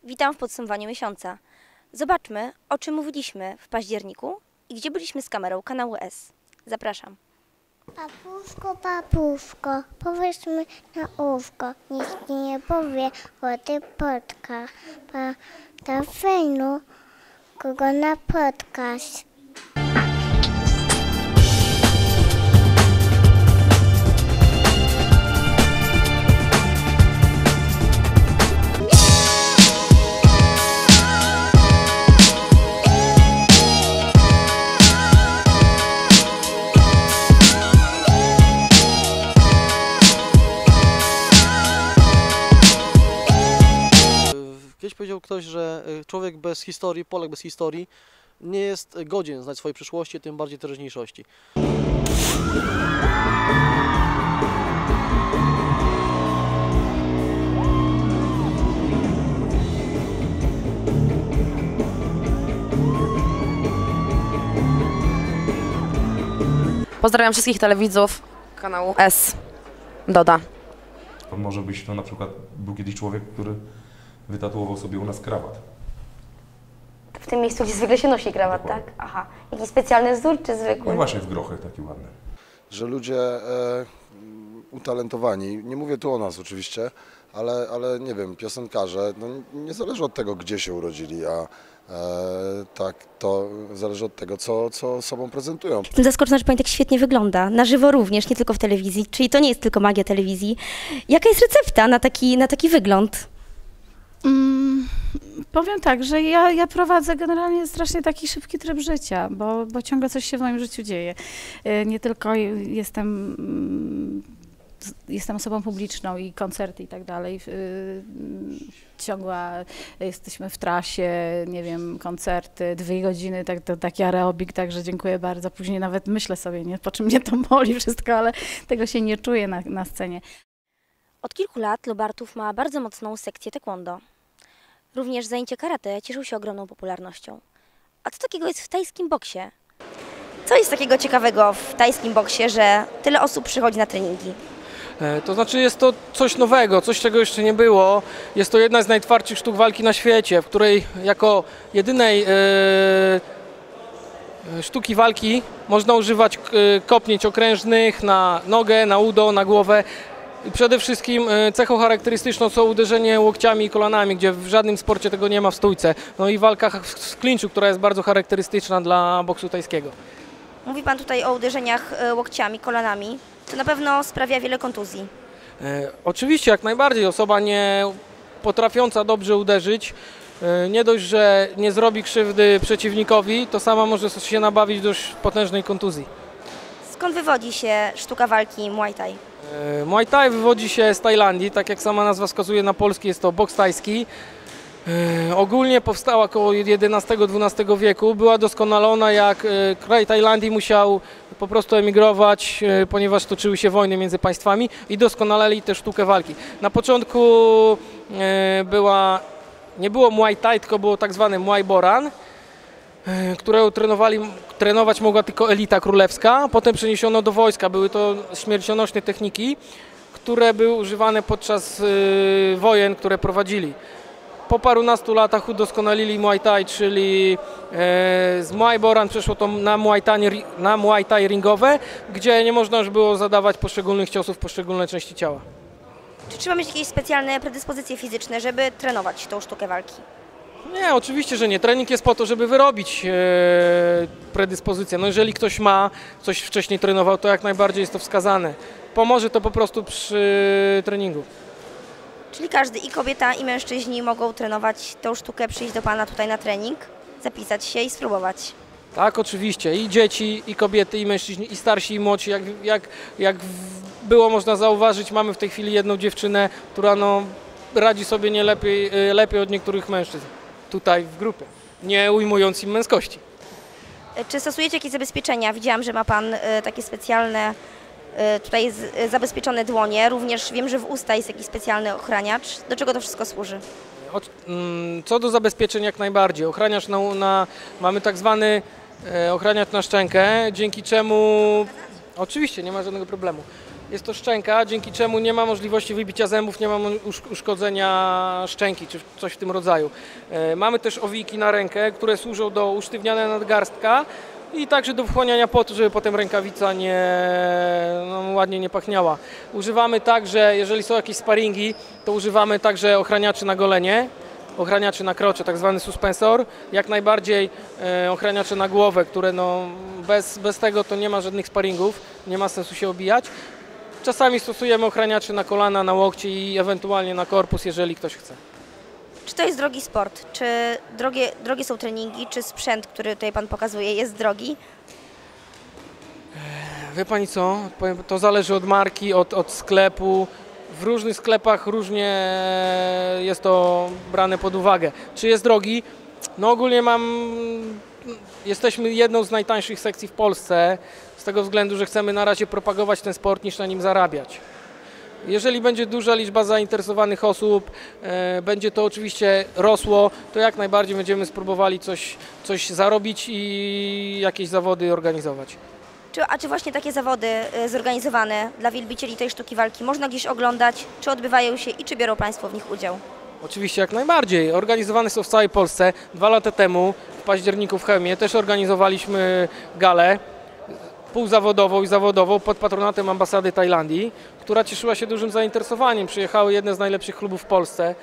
Witam w podsumowaniu miesiąca. Zobaczmy, o czym mówiliśmy w październiku i gdzie byliśmy z kamerą kanału S. Zapraszam. Papuszko, papuszko, powiedz mi na łówko, nikt mi nie powie, bo ty potka. Ta fejnu, kogo napotkasz. Kiedyś powiedział ktoś, że człowiek bez historii, Polak bez historii nie jest godzien znać swojej przyszłości, tym bardziej teraźniejszości. Pozdrawiam wszystkich telewidzów kanału S. Doda. Może być to na przykład, był kiedyś człowiek, który wytatuował sobie u nas krawat. W tym miejscu, gdzie zwykle się nosi krawat, tak? Aha. Jakiś specjalny wzór czy zwykły? No właśnie w grochach taki ładny. Że ludzie utalentowani, nie mówię tu o nas oczywiście, ale nie wiem, piosenkarze, no nie zależy od tego, gdzie się urodzili, a tak to zależy od tego, co sobą prezentują. Jestem zaskoczona, że pani tak świetnie wygląda. Na żywo również, nie tylko w telewizji. Czyli to nie jest tylko magia telewizji. Jaka jest recepta na taki wygląd? Powiem tak, że ja prowadzę generalnie strasznie taki szybki tryb życia, bo ciągle coś się w moim życiu dzieje. Nie tylko jestem osobą publiczną i koncerty i tak dalej. Ciągła jesteśmy w trasie, nie wiem, koncerty, 2 godziny, taki aerobik, także dziękuję bardzo. Później nawet myślę sobie, nie, po czym mnie to boli wszystko, ale tego się nie czuję na scenie. Od kilku lat Lubartów ma bardzo mocną sekcję taekwondo. Również zajęcia karate cieszą się ogromną popularnością. A co takiego jest w tajskim boksie? Co jest takiego ciekawego w tajskim boksie, że tyle osób przychodzi na treningi? To znaczy jest to coś nowego, coś czego jeszcze nie było. Jest to jedna z najtwardszych sztuk walki na świecie, w której jako jedynej sztuki walki można używać kopnięć okrężnych na nogę, na udo, na głowę. I przede wszystkim cechą charakterystyczną są uderzenie łokciami i kolanami, gdzie w żadnym sporcie tego nie ma w stójce. No i walka w klinczu, która jest bardzo charakterystyczna dla boksu tajskiego. Mówi pan tutaj o uderzeniach łokciami, kolanami. To na pewno sprawia wiele kontuzji. Oczywiście, jak najbardziej. Osoba nie potrafiąca dobrze uderzyć, nie dość, że nie zrobi krzywdy przeciwnikowi, to sama może się nabawić dość potężnej kontuzji. Skąd wywodzi się sztuka walki Muay Thai? Muay Thai wywodzi się z Tajlandii, tak jak sama nazwa wskazuje, na polski jest to boks tajski. Ogólnie powstała około XI-XII wieku, była doskonalona, jak kraj Tajlandii musiał po prostu emigrować, ponieważ toczyły się wojny między państwami i doskonaleli tę sztukę walki. Na początku nie było Muay Thai, tylko było tak zwany Muay Boran, którego trenować mogła tylko elita królewska, potem przeniesiono do wojska. Były to śmiercionośne techniki, które były używane podczas wojen, które prowadzili. Po parunastu latach udoskonalili Muay Thai, czyli z Muay Boran przeszło to na Muay Thai ringowe, gdzie nie można już było zadawać poszczególnych ciosów w poszczególne części ciała. Czy trzeba mieć jakieś specjalne predyspozycje fizyczne, żeby trenować tą sztukę walki? Nie, oczywiście, że nie. Trening jest po to, żeby wyrobić predyspozycję. No jeżeli ktoś ma coś wcześniej trenował, to jak najbardziej jest to wskazane. Pomoże to po prostu przy treningu. Czyli każdy, i kobieta, i mężczyźni mogą trenować tą sztukę, przyjść do pana tutaj na trening, zapisać się i spróbować. Tak, oczywiście. I dzieci, i kobiety, i mężczyźni, i starsi, i młodsi. Jak było można zauważyć, mamy w tej chwili jedną dziewczynę, która radzi sobie nie lepiej od niektórych mężczyzn tutaj w grupie, nie ujmując im męskości. Czy stosujecie jakieś zabezpieczenia? Widziałam, że ma pan takie specjalne tutaj zabezpieczone dłonie. Również wiem, że w usta jest jakiś specjalny ochraniacz. Do czego to wszystko służy? Co do zabezpieczeń, jak najbardziej. Ochraniacz mamy tak zwany ochraniacz na szczękę, dzięki czemu oczywiście nie ma żadnego problemu. Jest to szczęka, dzięki czemu nie ma możliwości wybicia zębów, nie ma uszkodzenia szczęki czy coś w tym rodzaju. Mamy też owiki na rękę, które służą do usztywniania nadgarstka i także do wchłaniania potu, żeby potem rękawica ładnie nie pachniała. Używamy także, jeżeli są jakieś sparingi, to używamy także ochraniaczy na golenie, ochraniaczy na krocze, tak zwany suspensor, jak najbardziej ochraniacze na głowę, które bez tego to nie ma żadnych sparingów, nie ma sensu się obijać. Czasami stosujemy ochraniacze na kolana, na łokcie i ewentualnie na korpus, jeżeli ktoś chce. Czy to jest drogi sport? Czy drogie są treningi? Czy sprzęt, który tutaj Pan pokazuje, jest drogi? Wie Pani co? Powiem, to zależy od marki, od sklepu. W różnych sklepach różnie jest to brane pod uwagę. Czy jest drogi? No ogólnie jesteśmy jedną z najtańszych sekcji w Polsce, z tego względu, że chcemy na razie propagować ten sport niż na nim zarabiać. Jeżeli będzie duża liczba zainteresowanych osób, będzie to oczywiście rosło, to jak najbardziej będziemy spróbowali coś zarobić i jakieś zawody organizować. Czy właśnie takie zawody zorganizowane dla wielbicieli tej sztuki walki można gdzieś oglądać? Czy odbywają się i czy biorą Państwo w nich udział? Oczywiście jak najbardziej. Organizowane są w całej Polsce. 2 lata temu, w październiku w Chełmie, też organizowaliśmy galę półzawodową i zawodową pod patronatem ambasady Tajlandii, która cieszyła się dużym zainteresowaniem. Przyjechały jedne z najlepszych klubów w Polsce.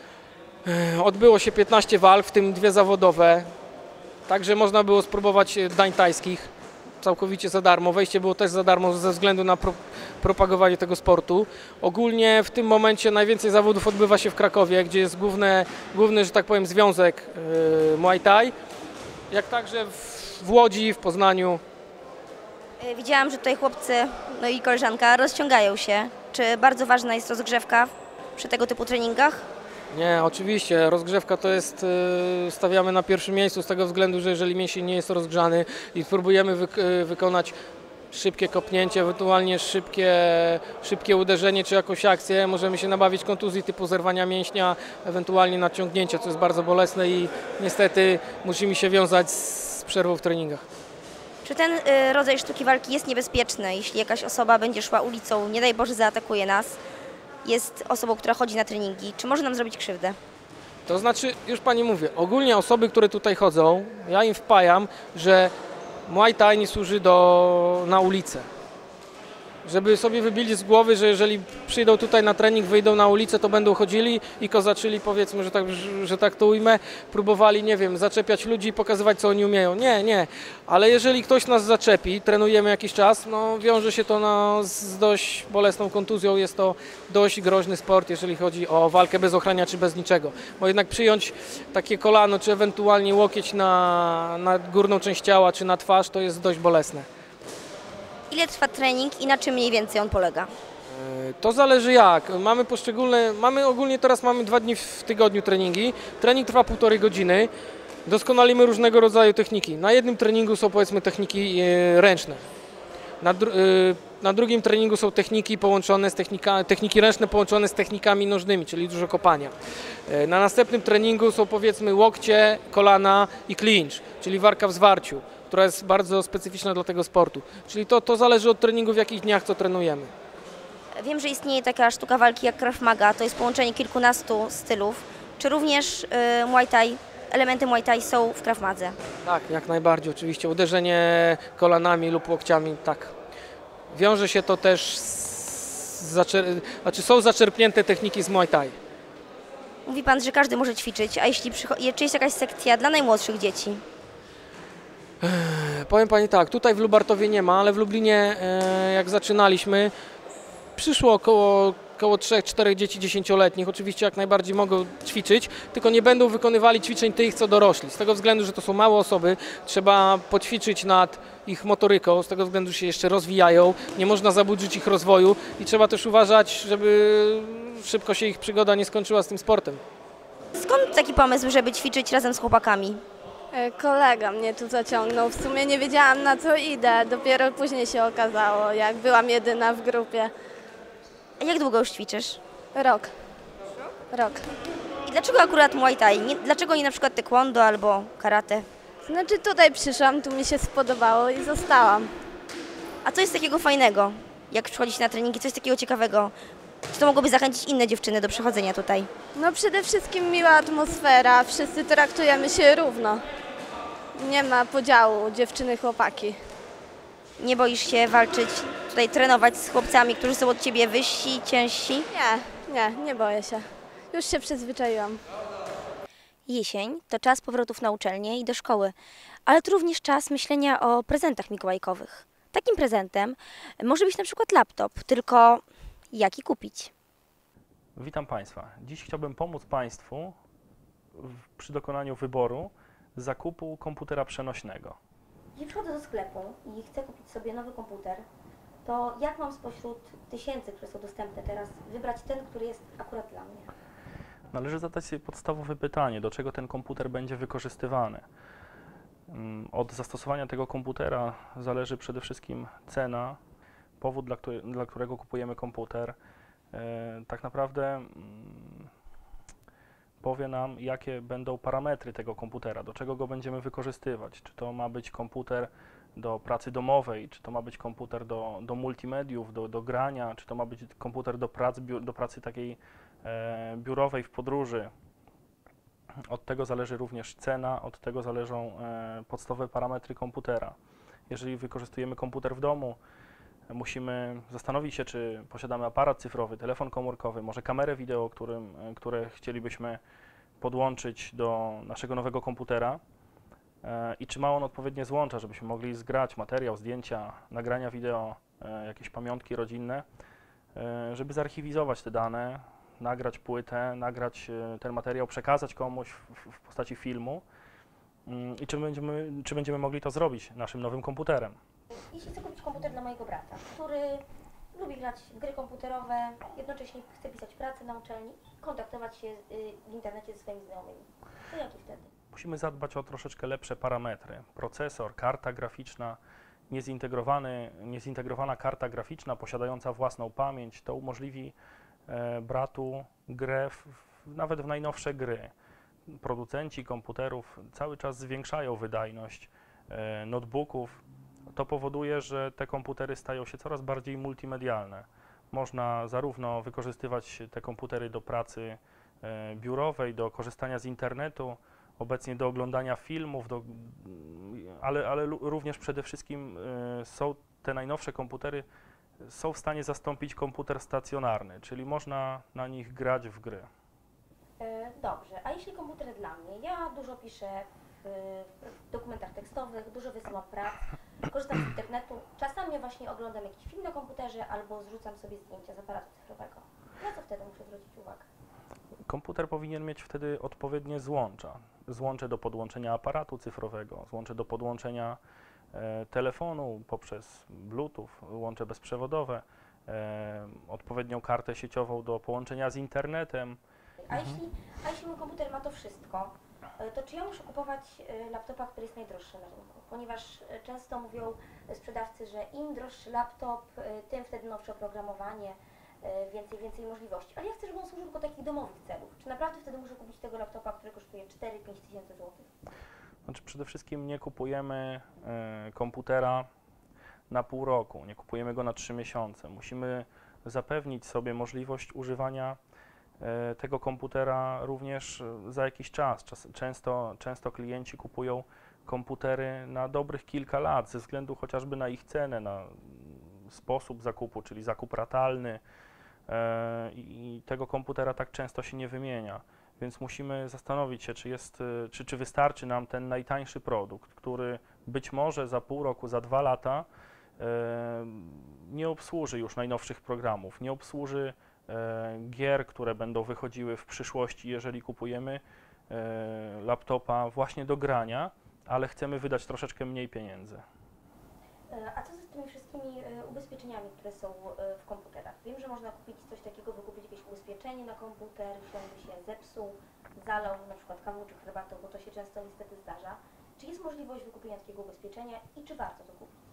Odbyło się 15 walk, w tym 2 zawodowe. Także można było spróbować dań tajskich całkowicie za darmo. Wejście było też za darmo ze względu na propagowanie tego sportu. Ogólnie w tym momencie najwięcej zawodów odbywa się w Krakowie, gdzie jest główny, że tak powiem, związek Muay Thai, jak także w Łodzi, w Poznaniu. Widziałam, że tutaj chłopcy, no i koleżanka rozciągają się. Czy bardzo ważna jest rozgrzewka przy tego typu treningach? Nie, oczywiście. Rozgrzewka to jest, stawiamy na pierwszym miejscu z tego względu, że jeżeli mięsień nie jest rozgrzany i próbujemy wykonać szybkie kopnięcie, ewentualnie szybkie uderzenie czy jakąś akcję, możemy się nabawić kontuzji typu zerwania mięśnia, ewentualnie nadciągnięcia, co jest bardzo bolesne i niestety musimy się wiązać z przerwą w treningach. Czy ten rodzaj sztuki walki jest niebezpieczny, jeśli jakaś osoba będzie szła ulicą, nie daj Boże zaatakuje nas, jest osobą, która chodzi na treningi, czy może nam zrobić krzywdę? To znaczy, już Pani mówię, ogólnie osoby, które tutaj chodzą, ja im wpajam, że Muay Thai nie służy na ulicę. Żeby sobie wybili z głowy, że jeżeli przyjdą tutaj na trening, wyjdą na ulicę, to będą chodzili i kozaczyli, powiedzmy, że tak to ujmę, próbowali, nie wiem, zaczepiać ludzi i pokazywać, co oni umieją. Nie, nie. Ale jeżeli ktoś nas zaczepi, trenujemy jakiś czas, no wiąże się to z dość bolesną kontuzją. Jest to dość groźny sport, jeżeli chodzi o walkę bez ochrania czy bez niczego. Bo jednak przyjąć takie kolano, czy ewentualnie łokieć na górną część ciała, czy na twarz, to jest dość bolesne. Ile trwa trening i na czym mniej więcej on polega? To zależy jak. Ogólnie teraz mamy 2 dni w tygodniu treningi. Trening trwa 1,5 godziny. Doskonalimy różnego rodzaju techniki. Na jednym treningu są, powiedzmy, techniki ręczne. Na drugim treningu są techniki połączone z techniki ręczne połączone z technikami nożnymi, czyli dużo kopania. Na następnym treningu są, powiedzmy, łokcie, kolana i clinch, czyli walka w zwarciu, która jest bardzo specyficzna dla tego sportu. Czyli to zależy od treningu, w jakich dniach co trenujemy. Wiem, że istnieje taka sztuka walki jak Krav Maga, to jest połączenie kilkunastu stylów. Czy również elementy Muay Thai są w Krav Madze? Tak, jak najbardziej, oczywiście. Uderzenie kolanami lub łokciami, tak. Wiąże się to też są zaczerpnięte techniki z Muay Thai. Mówi Pan, że każdy może ćwiczyć, a czy jest jakaś sekcja dla najmłodszych dzieci? Powiem Pani tak, tutaj w Lubartowie nie ma, ale w Lublinie, jak zaczynaliśmy, przyszło około 3-4 dzieci 10-letnich. Oczywiście jak najbardziej mogą ćwiczyć, tylko nie będą wykonywali ćwiczeń tych, co dorośli. Z tego względu, że to są małe osoby, trzeba poćwiczyć nad ich motoryką, z tego względu, że się jeszcze rozwijają, nie można zaburzyć ich rozwoju i trzeba też uważać, żeby szybko się ich przygoda nie skończyła z tym sportem. Skąd taki pomysł, żeby ćwiczyć razem z chłopakami? Kolega mnie tu zaciągnął. W sumie nie wiedziałam, na co idę. Dopiero później się okazało, jak byłam jedyna w grupie. A jak długo już ćwiczysz? Rok. I dlaczego akurat Muay Thai? Dlaczego nie na przykład taekwondo albo karate? Znaczy tutaj przyszłam, tu mi się spodobało i zostałam. A co jest takiego fajnego jak przychodzicie na treningi, coś takiego ciekawego? Czy to mogłoby zachęcić inne dziewczyny do przychodzenia tutaj? No przede wszystkim miła atmosfera, wszyscy traktujemy się równo. Nie ma podziału dziewczyny, chłopaki. Nie boisz się walczyć, tutaj trenować z chłopcami, którzy są od ciebie wyżsi, ciężsi? Nie boję się. Już się przyzwyczaiłam. Jesień to czas powrotów na uczelnię i do szkoły, ale to również czas myślenia o prezentach mikołajkowych. Takim prezentem może być na przykład laptop, tylko jaki kupić? Witam Państwa. Dziś chciałbym pomóc Państwu przy dokonaniu wyboru zakupu komputera przenośnego. Jeśli przychodzę do sklepu i chcę kupić sobie nowy komputer, to jak mam spośród tysięcy, które są dostępne teraz, wybrać ten, który jest akurat dla mnie? Należy zadać sobie podstawowe pytanie, do czego ten komputer będzie wykorzystywany. Od zastosowania tego komputera zależy przede wszystkim cena, powód, dla którego kupujemy komputer. Tak naprawdę powie nam, jakie będą parametry tego komputera, do czego go będziemy wykorzystywać. Czy to ma być komputer do pracy domowej, czy to ma być komputer do multimediów, do grania, czy to ma być komputer do pracy takiej biurowej w podróży. Od tego zależy również cena, od tego zależą podstawowe parametry komputera. Jeżeli wykorzystujemy komputer w domu, musimy zastanowić się, czy posiadamy aparat cyfrowy, telefon komórkowy, może kamerę wideo, które chcielibyśmy podłączyć do naszego nowego komputera i czy ma on odpowiednie złącza, żebyśmy mogli zgrać materiał, zdjęcia, nagrania wideo, jakieś pamiątki rodzinne, żeby zarchiwizować te dane, nagrać płytę, nagrać ten materiał, przekazać komuś w postaci filmu i czy będziemy mogli to zrobić naszym nowym komputerem. Jeśli chcę kupić komputer dla mojego brata, który lubi grać w gry komputerowe, jednocześnie chce pisać pracę na uczelni i kontaktować się w internecie ze swoimi znajomymi, to jaki wtedy? Musimy zadbać o troszeczkę lepsze parametry. Procesor, karta graficzna, niezintegrowana karta graficzna posiadająca własną pamięć, to umożliwi bratu grę nawet w najnowsze gry. Producenci komputerów cały czas zwiększają wydajność notebooków. To powoduje, że te komputery stają się coraz bardziej multimedialne. Można zarówno wykorzystywać te komputery do pracy biurowej, do korzystania z internetu, obecnie do oglądania filmów, ale również przede wszystkim są te najnowsze komputery są w stanie zastąpić komputer stacjonarny, czyli można na nich grać w gry. Dobrze, a jeśli komputer dla mnie? Ja dużo piszę w dokumentach tekstowych, dużo wysyłam prac, korzystam z internetu, czasami właśnie oglądam jakiś film na komputerze albo zrzucam sobie zdjęcia z aparatu cyfrowego. Na co wtedy muszę zwrócić uwagę? Komputer powinien mieć wtedy odpowiednie złącza. Złącze do podłączenia aparatu cyfrowego, złącze do podłączenia telefonu poprzez Bluetooth, łącze bezprzewodowe, odpowiednią kartę sieciową do połączenia z internetem. A jeśli mój komputer ma to wszystko, to czy ja muszę kupować laptopa, który jest najdroższy na rynku? Ponieważ często mówią sprzedawcy, że im droższy laptop, tym wtedy nowsze oprogramowanie, więcej możliwości. Ale ja chcę, żeby on służył do takich domowych celów. Czy naprawdę wtedy muszę kupić tego laptopa, który kosztuje 4-5 tysięcy złotych? Znaczy przede wszystkim nie kupujemy komputera na pół roku, nie kupujemy go na 3 miesiące. Musimy zapewnić sobie możliwość używania tego komputera również za jakiś czas. Często klienci kupują komputery na dobrych kilka lat ze względu chociażby na ich cenę, na sposób zakupu, czyli zakup ratalny i tego komputera tak często się nie wymienia. Więc musimy zastanowić się, czy wystarczy nam ten najtańszy produkt, który być może za pół roku, za 2 lata nie obsłuży już najnowszych programów, nie obsłuży gier, które będą wychodziły w przyszłości, jeżeli kupujemy laptopa właśnie do grania, ale chcemy wydać troszeczkę mniej pieniędzy. A co z tymi wszystkimi ubezpieczeniami, które są w komputerach? Wiem, że można kupić coś takiego, wykupić jakieś ubezpieczenie na komputer, jeśli on by się zepsuł, zalał na przykład kawuczek herbatą, bo to się często niestety zdarza. Czy jest możliwość wykupienia takiego ubezpieczenia i czy warto to kupić?